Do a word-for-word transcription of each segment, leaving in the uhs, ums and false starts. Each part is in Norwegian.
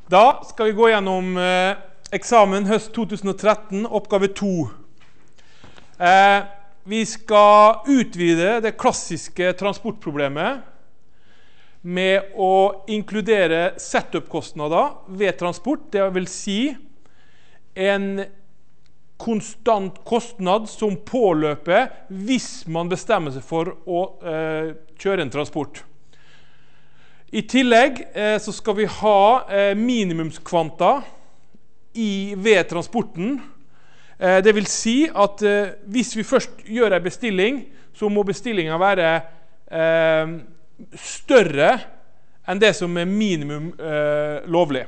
Da skal vi gå gjennom eh, eksamen høst to tusen og tretten, oppgave to. Eh, vi skal utvide det klassiske transportproblemet med å inkludere setup-kostnader ved transport. Det vil si en konstant kostnad som påløper hvis man bestemmer seg for å eh, kjøre en transport. I tillegg eh, så skal vi ha eh, minimumskvanta i, ved transporten. Eh, det vil si at eh, hvis vi først gjør en bestilling, så må bestillingen være eh, større enn det som er minimum eh, lovlig.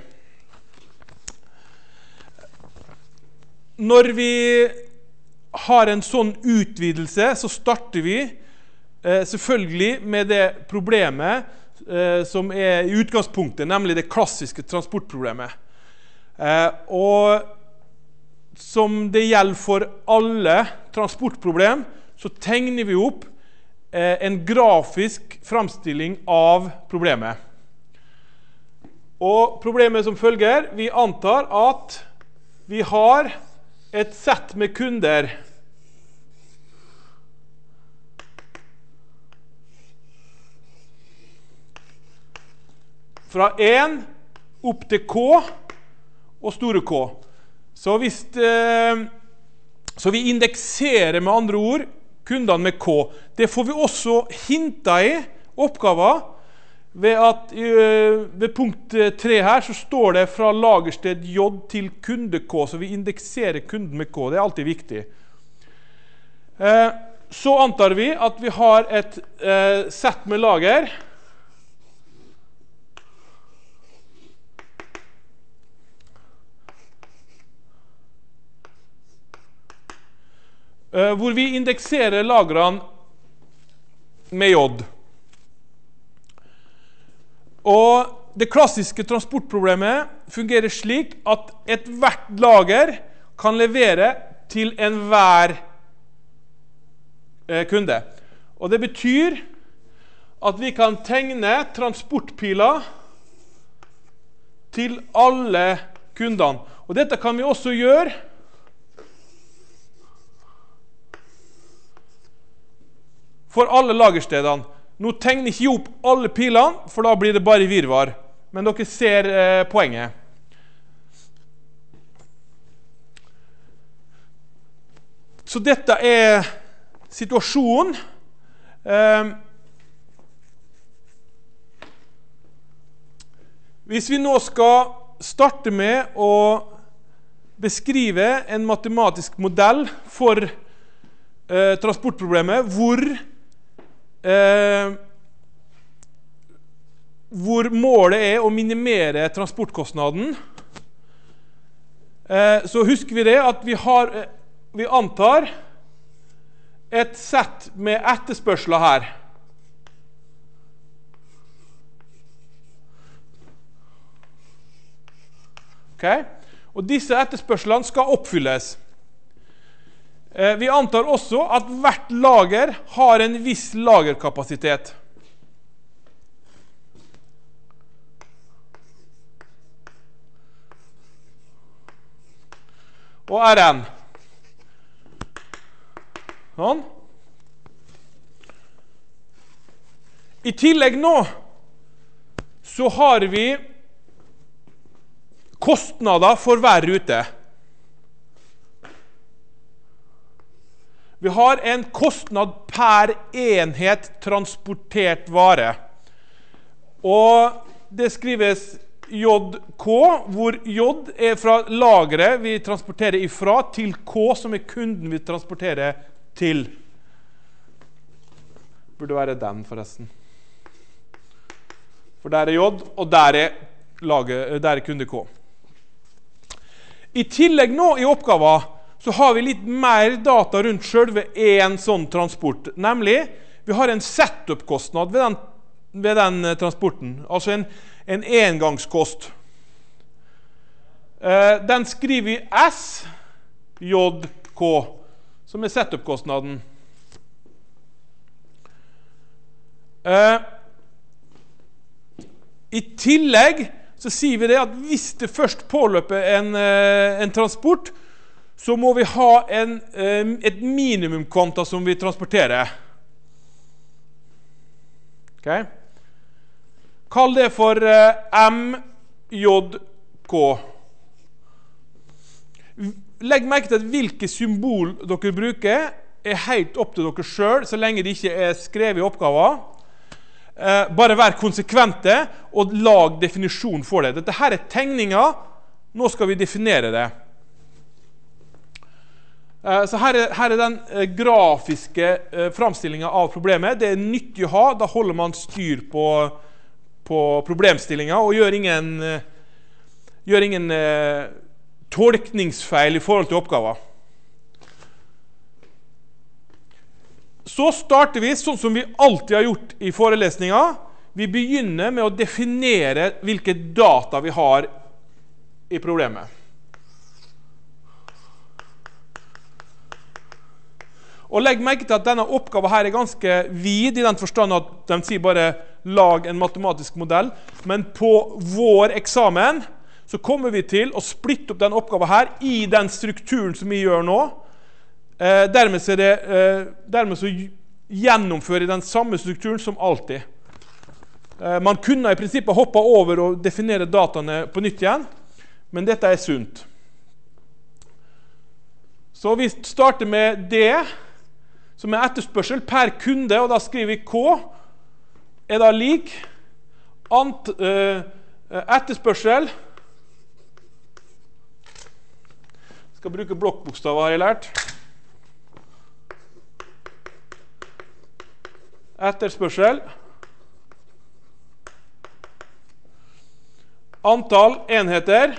Når vi har en sånn utvidelse, så starter vi eh, selvfølgelig med det problemet eh, som er i utgangspunktet, nemlig det klassiske transportproblemet. Eh, og som det gjelder for alle transportproblem, så tegner vi opp eh, en grafisk framstilling av problemet. Og problemet som følger, vi antar at vi har et sett med kunder fra én opp til K og store K. Så, hvis, eh, så vi indekserer med andre ord kundene med K. Det får vi også hinta i oppgaven ved at uh, ved punkt tre her så står det fra lagersted J til kunde K, så vi indekserer kunden med K. Det er alltid viktig. Uh, så antar vi at vi har et uh, sett med lager uh, hvor vi indekserer lagrene med J. Og det klassiske transportproblemet fungerer slik at et hvert lager kan levere til enhver eh, kunde. Og det betyr at vi kan tegne transportpiler til alle kundene. Og dette kan vi også gjøre for alle lagerstedene. Nå tegner jeg ikke opp alle pilene, for da blir det bare virvar. Men dere ser eh, poenget. Så dette er situasjonen. Eh, hvis vi nå skal starte med å beskrive en matematisk modell for eh, transportproblemet, hvor Eh, hvor målet er å minimere transportkostnaden, eh, så husker vi det at vi, har, eh, vi antar et sett med etterspørsler her. Okay? Og disse etterspørslene skal oppfylles. Vi antar også at hvert lager har en viss lagerkapasitet. Og R N. Sånn. I tillegg nå så har vi kostnader for hver rute. Vi har en kostnad per enhet transportert vare. Og det skrives J K, hvor J er fra lageret vi transporterer ifra, til K, som er kunden vi transporterer til. Burde være den, forresten. For der er J, og der er, lager, der er kunde K. I tillegg nå i oppgaven så har vi litt mer data rundt selve en sånn transport. Nemlig, vi har en setup-kostnad ved den, ved den transporten. Altså en, en engangskost. Eh, den skriver vi S J K, som er setup-kostnaden. Eh, I tillegg så sier vi det at hvis det først påløper en, en transport, så må vi ha en, et minimumkvanta som vi transporterer. Okay. Kall det for M J K. Legg merke til at hvilke symbol dere bruker er helt opp til dere selv, så lenge det ikke er skrevet i oppgaven. Eh, bare vær konsekvente og lag definisjon for det. Dette her er tegninger, nå skal vi definere det. Eh, så her er, her er den eh, grafiske eh, framstillingen av problemet. Det er nyttig å ha, da holder man styr på, på problemstillingen og gjør ingen, eh, gjør ingen eh, tolkningsfeil i forhold til oppgaven. Så starter vi sånn som vi alltid har gjort i forelesninger. Vi begynner med å definere hvilke data vi har i problemet. Og legg merke til at denne oppgaven her er ganske vid, i den forstand at de sier bare lag en matematisk modell. Men på vår eksamen så kommer vi til å splitte opp den oppgaven her i den strukturen som vi gjør nå. Eh, dermed, så det, eh, dermed så gjennomfører den samme strukturen som alltid. Eh, man kunne i prinsippet hoppe over og definere dataene på nytt igjen, men dette er sunt. Så vi starter med D, som er etterspørsel per kunde, og da skriver vi K, er da lik ant, eh, etterspørsel. Jeg skal bruke blokkbokstaver, har jeg lært. Etterspørsel, antall enheter,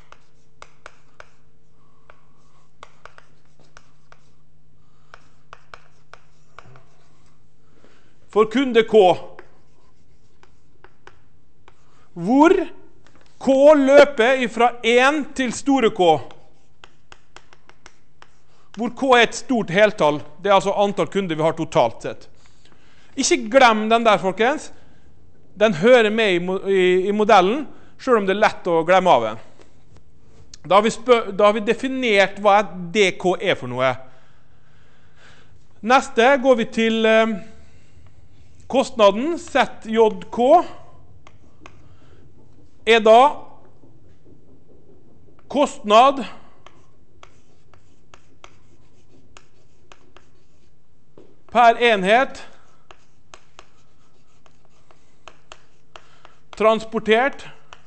for kunde K, hvor K løper fra én til store K, hvor K er et stort heltall, det er altså antall kunder vi har totalt sett. Ikke glem den der, folkens. Den hører med i, i, i modellen, selv om det er lett å glemme av den. Da har vi, spør, da har vi definert hva D K er for noe. Neste går vi til eh, kostnaden. Z J K er da kostnad per enhet transportert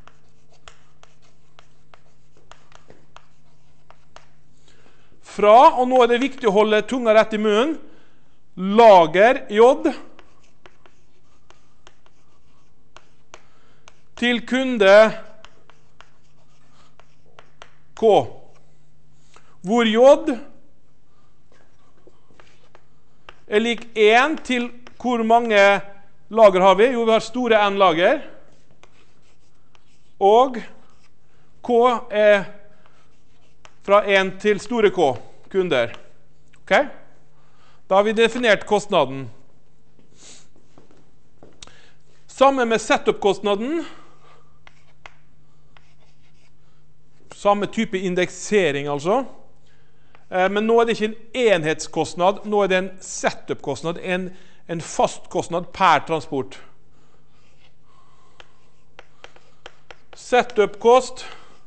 fra, og nå er det viktig å holde tunga rett i munnen, lager J til kunde K, hvor J er lik én til hvor mange lager har vi? Jo, vi har store N lager. Og K er fra én til store K, kunder. Ok? Da har vi definert kostnaden. Samme med setup-kostnaden. Samme type indeksering, altså. Men nå er det ikke en enhetskostnad, nå er det en setup-kostnad, en, en fast kostnad per transport. Setup-kost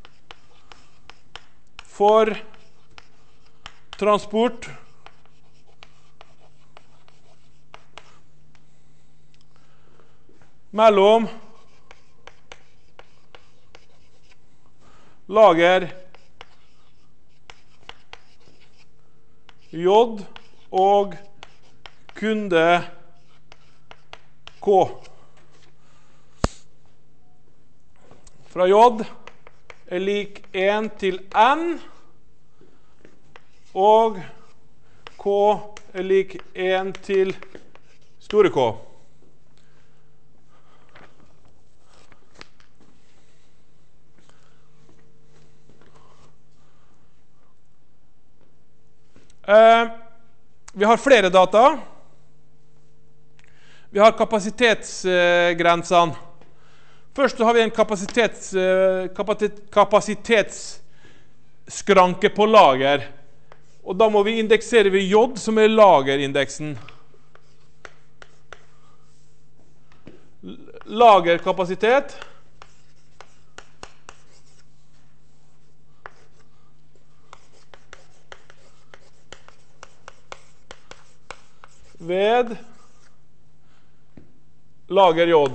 for transport mellom lager J og kunde K. Fra J er lik én til N, og K er lik én til store K. Eh, vi har flere data. Vi har kapasitetsgrensene. Først så har vi en kapasitets, kapasitetsskranke på lager. Og da må vi indeksere ved J, som er lagerindeksen. Lagerkapasitet ved lager J.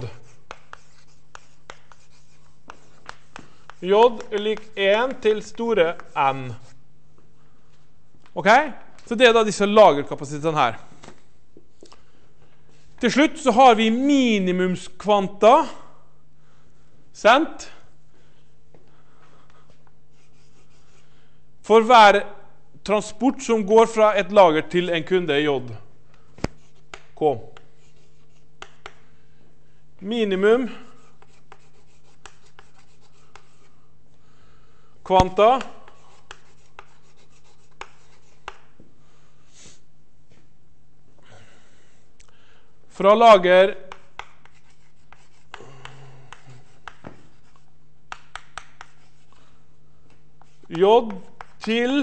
J er lik én til store N. Ok? Så det er da disse lagerkapasitetene her. Til slutt så har vi minimumskvanta, sant? For hver transport som går fra et lager til en kunde i J. K. Minimum kvanta fra lager J til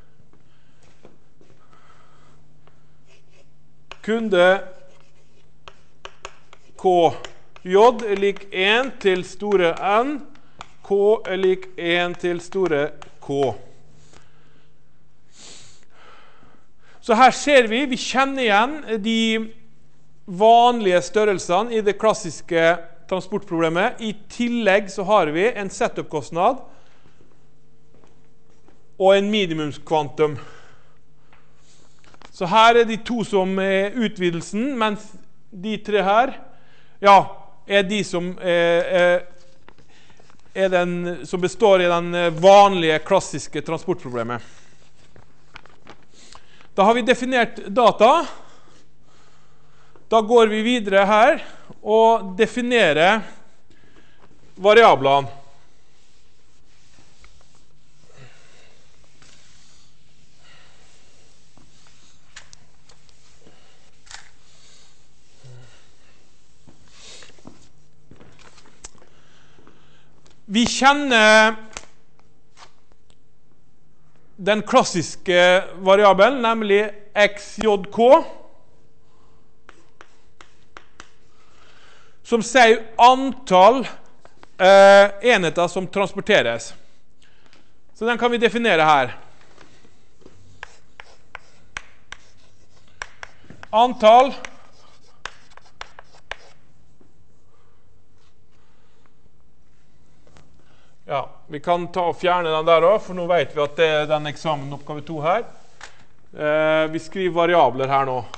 kunde K. J er lik én til store N. K er lik én til store K. Så her ser vi, vi kjenner igjen de vanlige størrelsene i det klassiske transportproblemet. I tillegg så har vi en setup-kostnad og en minimumskvantum. Så her er de to som er utvidelsen, mens de tre her, ja, er de som er, er den som består i den vanlige klassiske transportproblemet. Da har vi definert data. Da går vi videre her og definerer variablene. Vi kjenner den klassiske variabelen, nemlig X J K, som sier antall eh, enheter som transporteres. Så den kan vi definere her. Antall Ja, vi kan ta og fjerne den der også, for nå vet vi at det er den eksamen oppgave to her. Eh, vi skriver variabler her nå.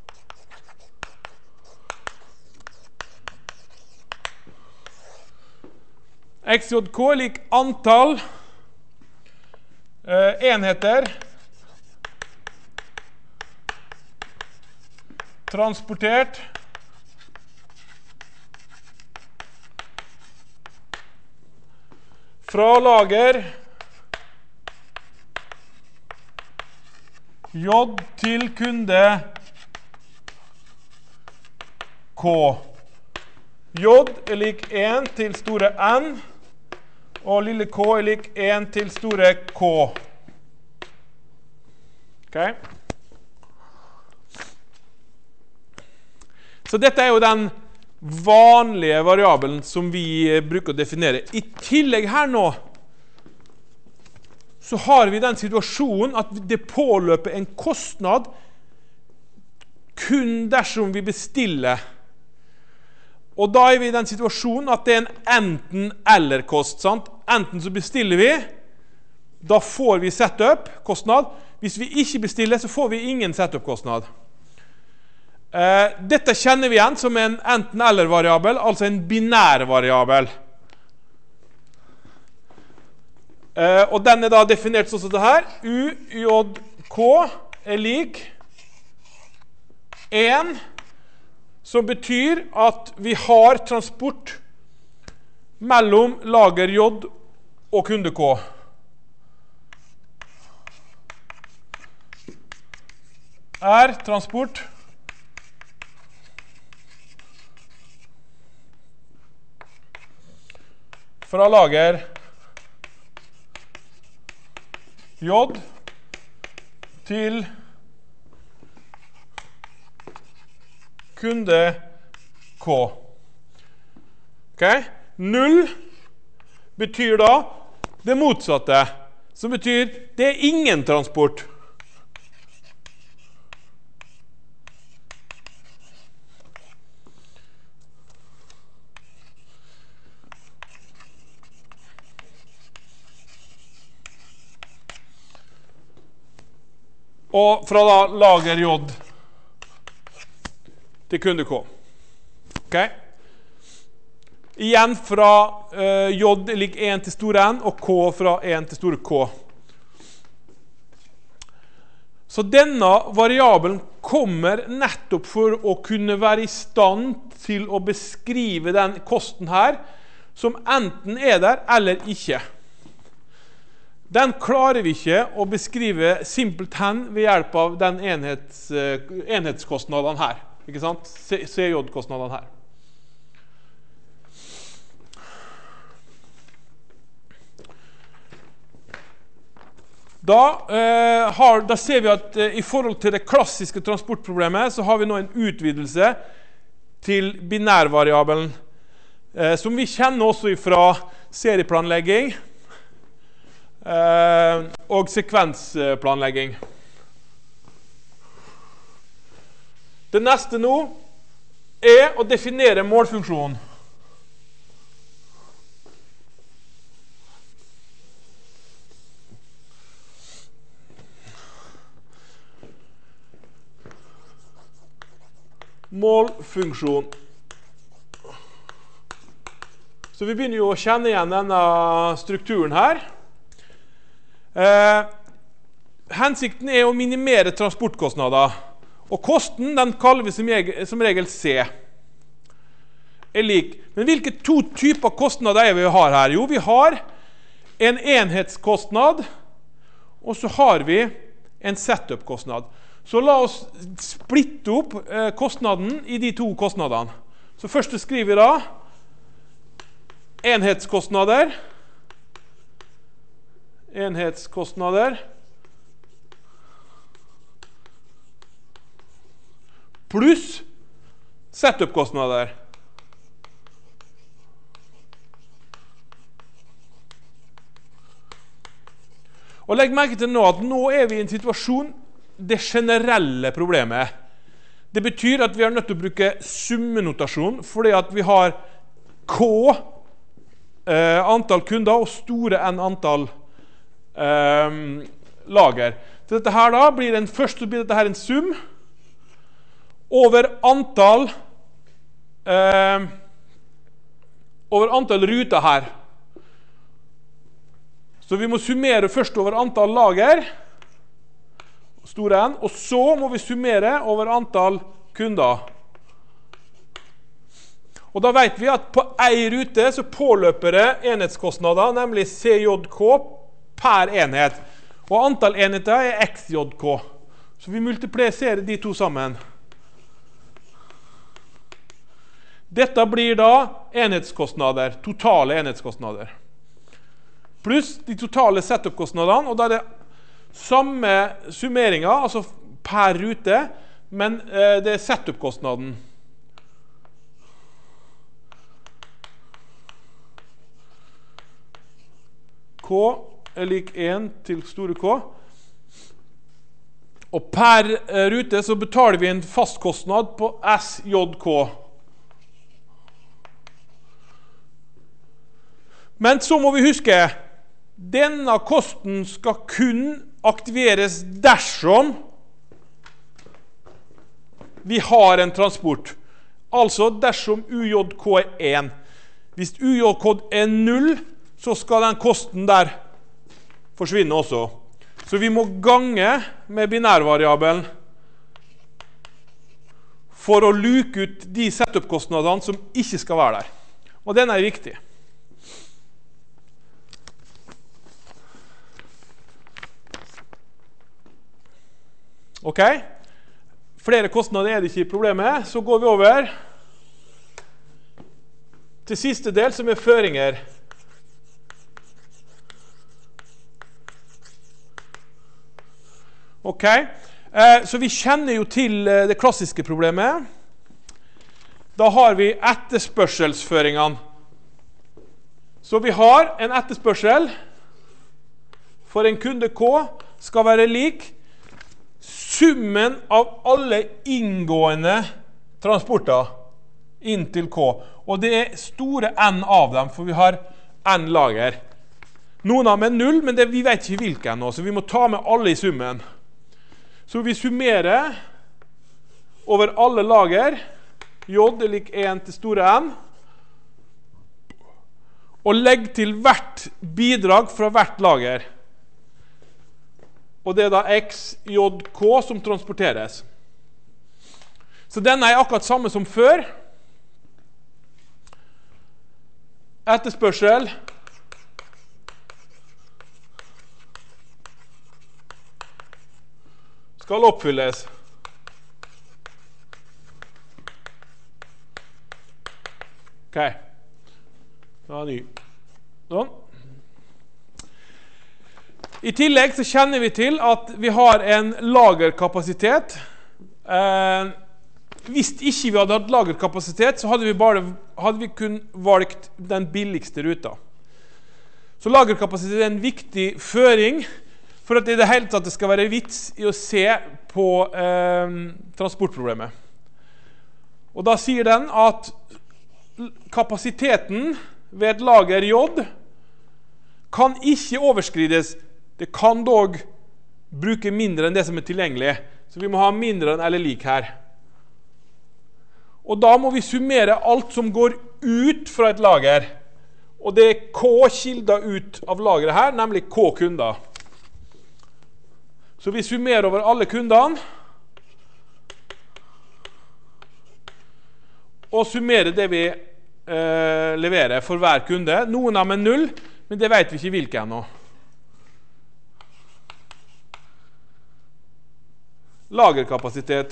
X J K er lik antall eh, enheter transportert fra lager J til kunde K. J er lik én til store N, og lille K er lik én til store K. Ok? Så dette er jo den vanlige variabelen som vi bruker å definere. I tillegg her nå så har vi den situasjonen at det påløper en kostnad kun dersom vi bestiller. Og da er vi i den situasjonen at det er en enten-eller-kost. Sant? Enten så bestiller vi, da får vi setup-kostnad. Hvis vi ikke bestiller, så får vi ingen setup-kostnad. Uh, dette kjenner vi igjen som en enten-eller-variabel, altså en binær variabel. Uh, og den er da definert sånn som det her. U J K er lik én, som betyr at vi har transport mellom lager J og kunde K. Er transport fra lager J til kunde K. Ok? Null betyr da det motsatte, som betyr det er ingen transport. Og fra da lager J til kunde K. Ok? Igjen fra uh, J ligger en til store N, og K fra en til store K. Så denne variabelen kommer nettopp for å kunne være i stand til å beskrive den kosten her, som enten er der eller ikke. Den klarer vi ikke å beskrive simpelthen ved hjelp av den enhets, uh, enhetskostnadene her. Ikke sant? C J-kostnadene her. Da, uh, har, da ser vi at uh, i forhold til det klassiske transportproblemet så har vi nå en utvidelse til binærvariabelen, uh, som vi kjenner også fra serieplanlegging Uh, og sekvensplanlegging. Det neste nå er å definere målfunksjonen. Målfunksjon. Så vi begynner jo å kjenne igjen denne strukturen her. Eh, hensikten er å minimere transportkostnader, og kosten den kaller vi som, jeg, som regel C. Er lik. Men hvilke to typer kostnader er vi har her? Jo, vi har en enhetskostnad, og så har vi en setup-kostnad. Så la oss splitte opp eh, kostnaden i de to kostnadene. Så først skriver vi da enhetskostnader enhetskostnader pluss setup-kostnader. Og legg merke til nå at nå er vi i en situasjon, det generelle problemet. Det betyr at vi er nødt til å bruke summenotasjon, fordi at vi har K eh, antall kunder og store N antall Um, lager. Så dette her da blir en, først blir dette her en sum over antall um, over antall ruter her. Så vi må summere først over antall lager, store N, og så må vi summere over antall kunder. Og da vet vi at på en rute så påløper det enhetskostnader, nemlig C J K per enhet. Og antall enheter er X J K. Så vi multipliserer de to sammen. Dette blir da enhetskostnader, totale enhetskostnader. Pluss de totale setup-kostnadene, og da er det samme summeringer, altså per rute, men eh, det er setup-kostnaden. K er lik en til store K. Og per rute så betaler vi en fastkostnad på S J K. Men så må vi huske, denne kosten skal kun aktiveres dersom vi har en transport. Altså dersom U J K er én. Hvis U J K er null, så skal den kosten der forsvinne også. Så vi må gange med binærvariabelen for å luke ut de setup-kostnadene som ikke skal være der. Og den er viktig. Ok? Flere kostnader er det ikke i problemet. Så går vi over til siste del, som er føringer. Ok, eh, så vi kjenner jo til eh, det klassiske problemet. Da har vi etterspørselsføringene. Så vi har en etterspørsel for en kunde K skal være lik summen av alle inngående transporter inn til K. Og det er store N av dem, for vi har N lager. Noen av dem er null, men det, vi vet ikke hvilke ennå, så vi må ta med alle i summen. Så vi summerer over alle lager. J er lik en til store N. Og legg til hvert bidrag fra hvert lager. Og det er da X, J, K som transporteres. Så denne er akkurat samme som før. Etterspørsel skal oppfylles. Ok. Da er ny. Sånn. I tillegg så kjenner vi til at vi har en lagerkapasitet. Eh, hvis ikke vi hadde hatt lagerkapasitet, så hadde vi, bare, hadde vi kun valgt den billigste ruta. Så lagerkapasitet er en viktig føring for at i det hele tatt det skal være vits i å se på eh, transportproblemet. Og da sier den at kapasiteten ved et lager J kan ikke overskrides. Det kan dog bruke mindre enn det som er tilgjengelig. Så vi må ha mindre enn eller lik her. Og da må vi summere alt som går ut fra et lager. Og det er K kilder ut av lageret her, nemlig K kunder. Så vi summerer over alle kundene. Og summerer det vi eh, leverer for hver kunde. Noen av dem er null, men det vet vi ikke hvilke ennå. Lagerkapasitet.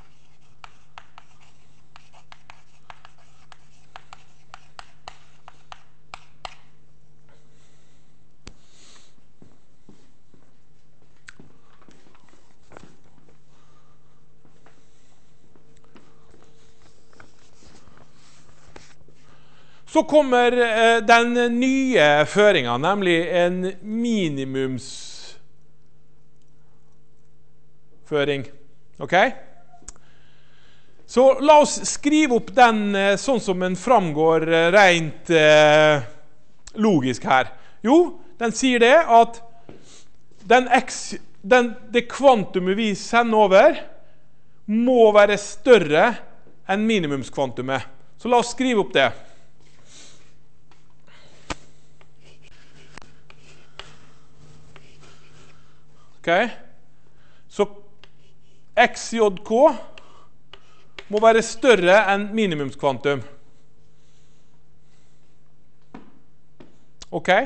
Så kommer eh, den nye føringen, nemlig en minimumsføring. Ok? Så la oss skrive opp den eh, sånn som den framgår eh, rent eh, logisk her. Jo, den sier det at den X, den, det kvantumet vi sender over må være større enn minimumskvantumet. Så la oss skrive opp det. Okay. Så X J K må være større enn minimumskvantum. Ok?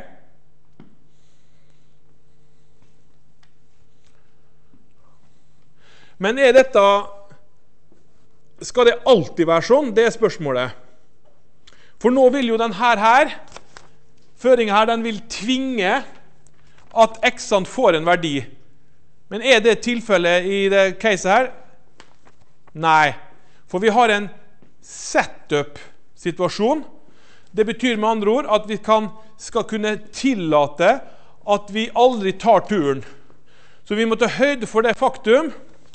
Men er dette, skal det alltid være sånn? Det er spørsmålet. For nå vil jo denne her, føringen her, den vil tvinge at X-ene får en verdi. Men er det tilfellet i det caset her? Nei. For vi har en setup-situasjon. Det betyr med andre ord at vi kan, skal kunne tillate at vi aldri tar turen. Så vi må ta høyde for det faktum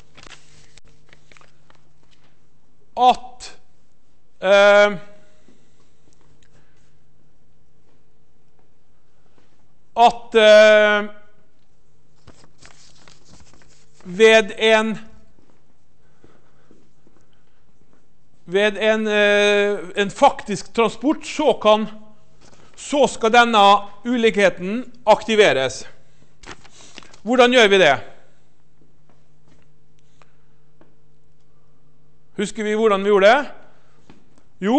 at eh, at eh, ved en ved en, eh, en faktisk transport så kan så skal denne ulikheten aktiveres. Hvordan gjør vi det? Husker vi hvordan vi gjorde det? Jo,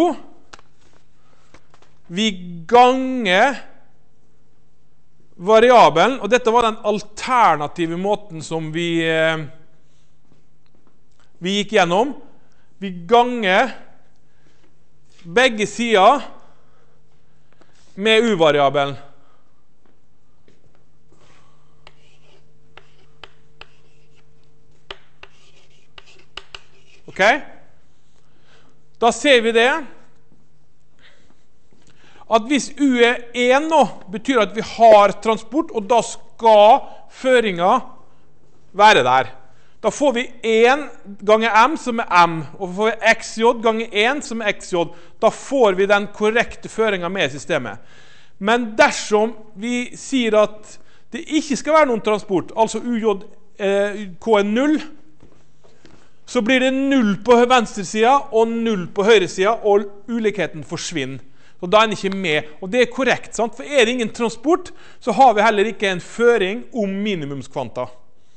vi ganger variabelen, og dette var den alternative måten som vi, eh, vi gikk gjennom. Vi ganger begge sider med u-variabelen. Ok? Da ser vi det at hvis U er én nå, betyr at vi har transport, og da skal føringen være der. Da får vi én ganger M som er M, og får vi X J ganger én som er X J. Da får vi den korrekte føringen med i systemet. Men dersom vi sier at det ikke skal være noen transport, altså U J K er null, så blir det null på venstre siden og null på høyre siden, og ulikheten forsvinner. Og da er den ikke med. Og det er korrekt, sant? For er det ingen transport, så har vi heller ikke en føring om minimumskvanta.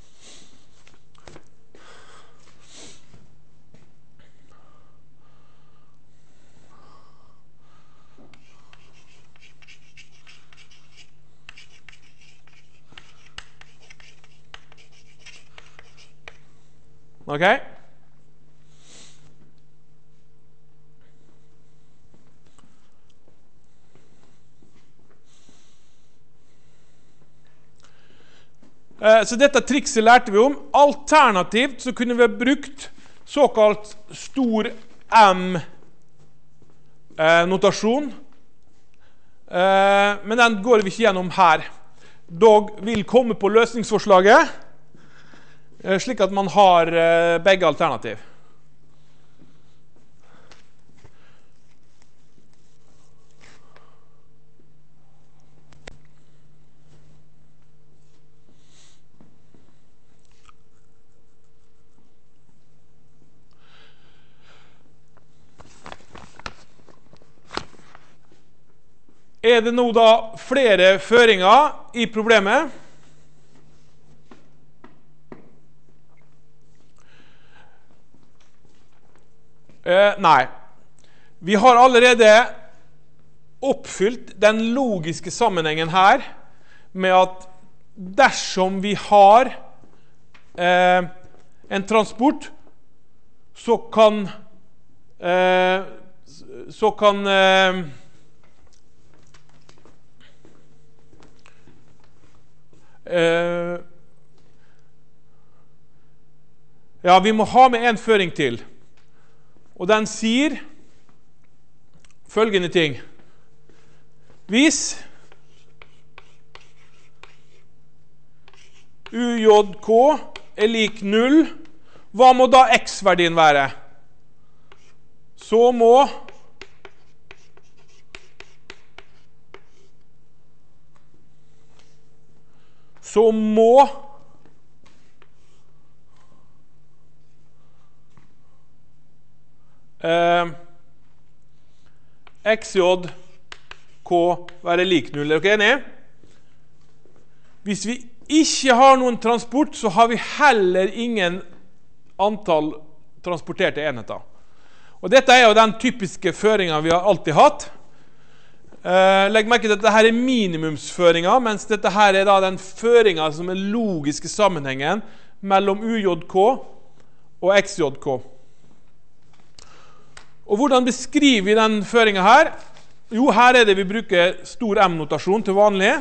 Ok? Så dette trikset lærte vi om. Alternativt så kunne vi ha brukt såkalt stor M-notasjon. Men den går vi ikke gjennom her. Dog vil komme på løsningsforslaget, slik at man har begge alternativ. Er det nå da flere føringer i problemet? Eh, nei. Vi har allerede oppfylt den logiske sammenhengen her med at dersom vi har eh, en transport, så kan eh, så kan eh, Uh, ja, vi må ha med en føring til. Og den sier følgende ting. Hvis U J K er lik null, hva må da X-verdien være? Så må så må eh, X J K være lik null. Er dere enige? Hvis vi ikke har noen transport, så har vi heller ingen antall transporterte enheter. Og dette er jo den typiske føringen vi har alltid hatt. Uh, legg merke til at dette her er minimumsføringen, mens dette her er da den føringen som er logiske sammenhengen mellom U J K og X J K. Og hvordan beskriver vi den føringen her? Jo, her er det vi bruker stor M-notasjon til vanlig.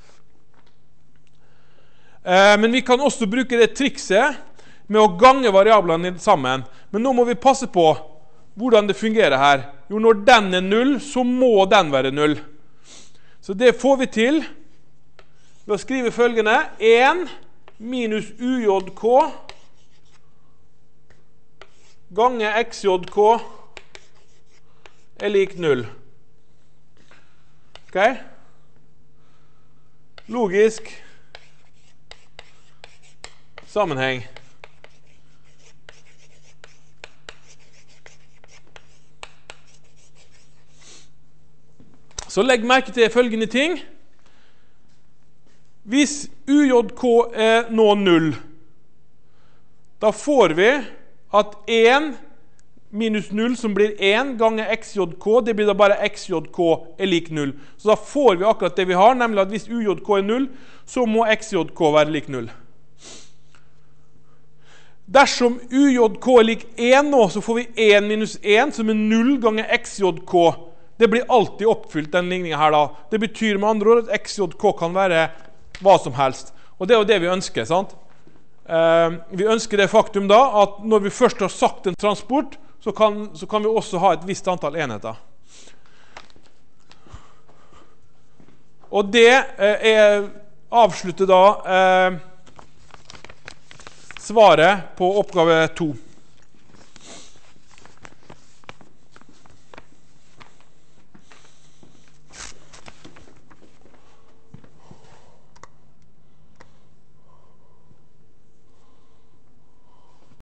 Uh, men vi kan også bruke det trikset med å gange variablene sammen. Men nå må vi passe på hvordan det fungerer her. Jo, når den er null, så må den være null. Så det får vi til ved å skrive følgende. én minus U J K ganger X J K er lik null. Ok? Logisk sammenheng. Så legg merke til følgende ting. Hvis U J K er nå null, da får vi at én minus null, som blir én ganger X J K, det blir da bare X J K er lik null. Så da får vi akkurat det vi har, nemlig at hvis U J K er null, så må X J K være lik null. Dersom U J K er lik én nå, så får vi én minus én, som er null ganger X J K. Det blir alltid oppfylt, den ligningen her da. Det betyr med andre ord at X J K kan være hva som helst. Og det er jo det vi ønsker, sant? Eh, vi ønsker det faktum da at når vi først har sagt en transport, så kan, så kan vi også ha et visst antall enheter. Og det eh, er avslutter da eh, svaret på oppgave to.